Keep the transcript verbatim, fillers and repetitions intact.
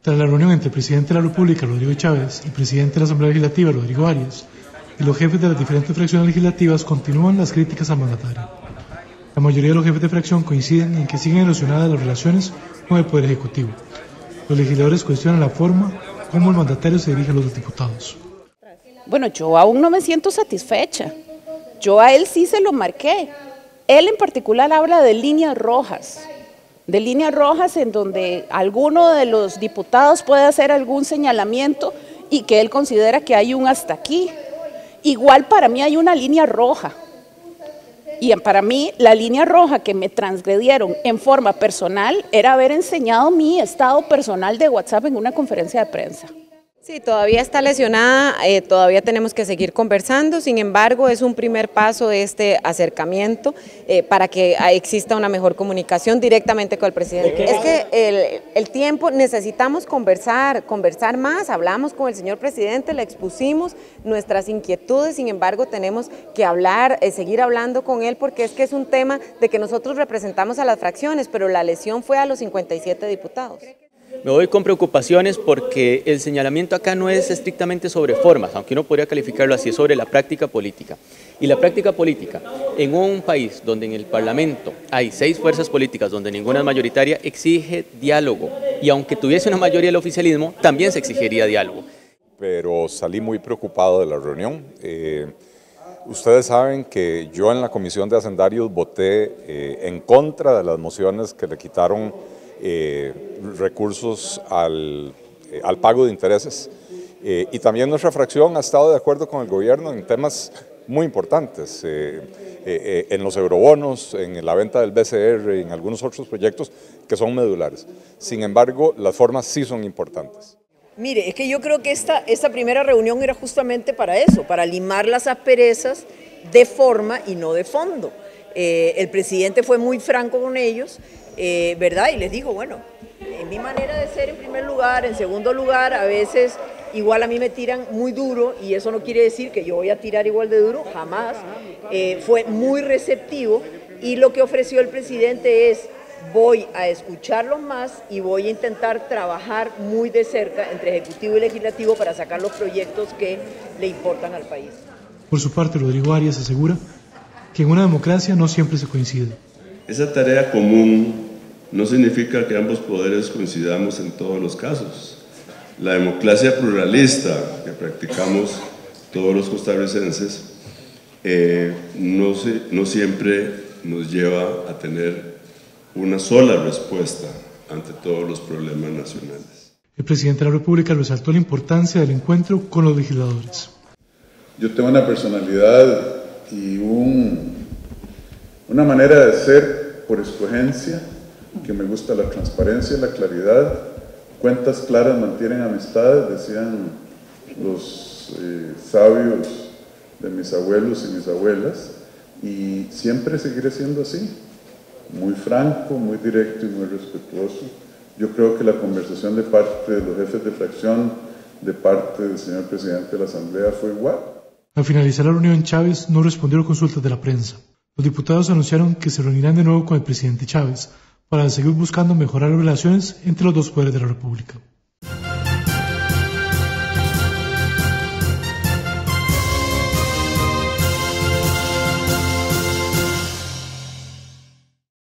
Tras la reunión entre el presidente de la República, Rodrigo Chávez, y el presidente de la Asamblea Legislativa, Rodrigo Arias, y los jefes de las diferentes fracciones legislativas, continúan las críticas al mandatario. La mayoría de los jefes de fracción coinciden en que siguen erosionadas las relaciones con el Poder Ejecutivo. Los legisladores cuestionan la forma como el mandatario se dirige a los diputados. Bueno, yo aún no me siento satisfecha. Yo a él sí se lo marqué. Él en particular habla de líneas rojas. de líneas rojas en donde alguno de los diputados puede hacer algún señalamiento y que él considera que hay un hasta aquí. Igual para mí hay una línea roja, y para mí la línea roja que me transgredieron en forma personal era haber enseñado mi estado personal de WhatsApp en una conferencia de prensa. Sí, todavía está lesionada, eh, todavía tenemos que seguir conversando, sin embargo es un primer paso este acercamiento eh, para que exista una mejor comunicación directamente con el presidente. Es que el, el tiempo, necesitamos conversar, conversar más, hablamos con el señor presidente, le expusimos nuestras inquietudes, sin embargo tenemos que hablar, eh, seguir hablando con él porque es que es un tema de que nosotros representamos a las fracciones, pero la lesión fue a los cincuenta y siete diputados. Me voy con preocupaciones porque el señalamiento acá no es estrictamente sobre formas, aunque uno podría calificarlo así, es sobre la práctica política. Y la práctica política en un país donde en el Parlamento hay seis fuerzas políticas, donde ninguna es mayoritaria, exige diálogo. Y aunque tuviese una mayoría el oficialismo, también se exigiría diálogo. Pero salí muy preocupado de la reunión. Eh, ustedes saben que yo en la Comisión de Hacendarios voté eh, en contra de las mociones que le quitaron Eh, recursos al, eh, al pago de intereses eh, y también nuestra fracción ha estado de acuerdo con el gobierno en temas muy importantes, eh, eh, en los eurobonos, en la venta del B C R y en algunos otros proyectos que son medulares. Sin embargo, las formas sí son importantes. Mire, es que yo creo que esta, esta primera reunión era justamente para eso, para limar las asperezas de forma y no de fondo. Eh, el presidente fue muy franco con ellos, eh, ¿verdad? Y les dijo, bueno, en mi manera de ser en primer lugar, en segundo lugar, a veces igual a mí me tiran muy duro y eso no quiere decir que yo voy a tirar igual de duro, jamás. Eh, fue muy receptivo y lo que ofreció el presidente es, voy a escucharlos más y voy a intentar trabajar muy de cerca entre Ejecutivo y Legislativo para sacar los proyectos que le importan al país. Por su parte, Rodrigo Arias asegura que en una democracia no siempre se coincide. Esa tarea común no significa que ambos poderes coincidamos en todos los casos. La democracia pluralista que practicamos todos los costarricenses eh, no, se, no siempre nos lleva a tener una sola respuesta ante todos los problemas nacionales. El presidente de la República resaltó la importancia del encuentro con los legisladores. Yo tengo una personalidad y un, una manera de ser por escogencia, que me gusta la transparencia, la claridad, cuentas claras mantienen amistades, decían los eh, sabios de mis abuelos y mis abuelas, y siempre seguiré siendo así, muy franco, muy directo y muy respetuoso. Yo creo que la conversación de parte de los jefes de fracción, de parte del señor presidente de la Asamblea fue igual. Al finalizar la reunión, Chávez no respondió a consultas de la prensa. Los diputados anunciaron que se reunirán de nuevo con el presidente Chávez para seguir buscando mejorar las relaciones entre los dos poderes de la República.